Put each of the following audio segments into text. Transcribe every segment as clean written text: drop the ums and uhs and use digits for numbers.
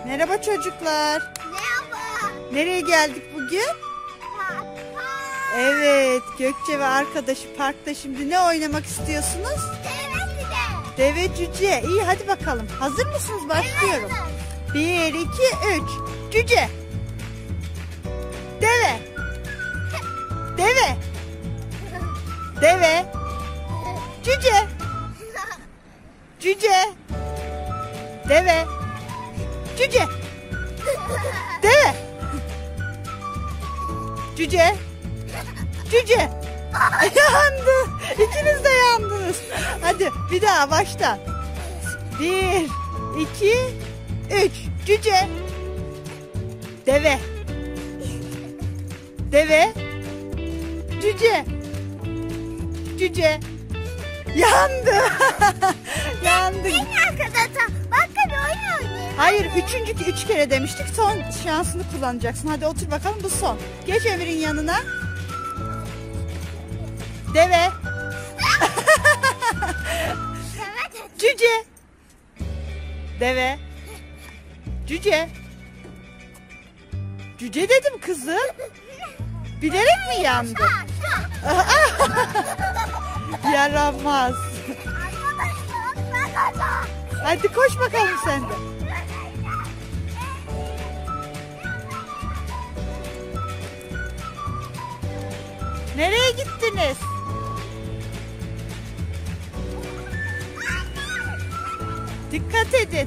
Merhaba çocuklar. Merhaba. Nereye geldik bugün? Parka. Evet, Gökçe ve arkadaşı parkta. Şimdi ne oynamak istiyorsunuz? Deve cüce. İyi, hadi bakalım. Hazır mısınız? Başlıyorum. 1, 2, 3. Cüce. Deve. Deve. Deve. Cüce. Cüce. Deve. Cüce. Deve. Cüce. Cüce. Yandı. İkiniz de yandınız. Hadi bir daha baştan. 1, 2, 3. Cüce. Deve. Deve. Cüce. Cüce. Yandı. Yandı. Bakın oyun oynayayım. Hayır, üç kere demiştik. Son şansını kullanacaksın. Hadi otur bakalım, bu son. Geç Emir'in yanına. Deve. Cüce. Deve. Cüce. Cüce dedim kızım. Bilerek mi yandı? Yaramaz. Hadi koş bakalım sen de. Nereye gittiniz? Dikkat edin.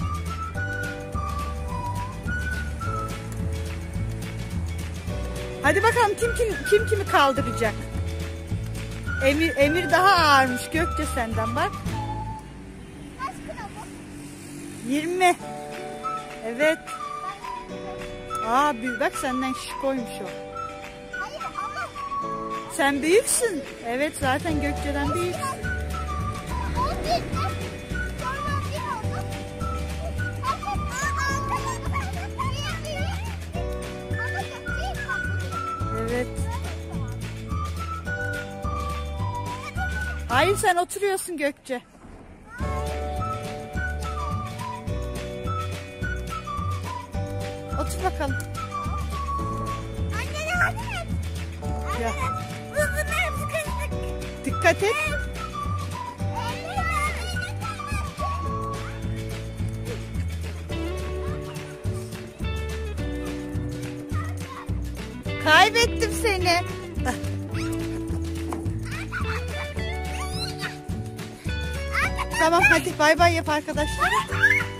Hadi bakalım kim kimi kaldıracak? Emir daha ağırmış Gökçe senden, bak. 20. Evet. Bak senden şişkoymuş o. Hayır ama. Sen büyüksün. Evet, zaten Gökçe'den büyüksün. Evet. Hayır, sen oturuyorsun Gökçe. Otur bakalım. Anne yardım et. Ya. Bunlar sıkıştık. Dikkat et. Kaybettim seni. Tamam, hadi bay bay yap arkadaşlar.